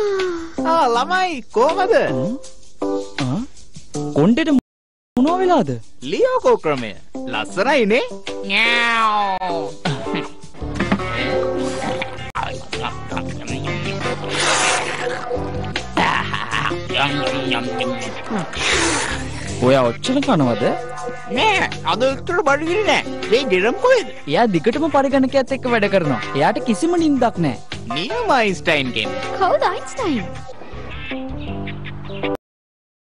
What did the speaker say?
ළමයි කොහමද? කොණ්ඩේට මොනවා වෙලාද? ලියෝකෝ ක්‍රමය. ලස්සනයිනේ. ඔයා ඔච්චර කනවද? නෑ අද උත්තර බඩගිනි නෑ. මේ ඩිරම් කොහෙද? එයා දිගටම පරිගණකයත් එක්ක වැඩ කරනවා. එයාට කිසිම නිින්දක් නෑ. නියම අයින්ස්ටයින් කෙනෙක්. කවුද අයින්ස්ටයින්?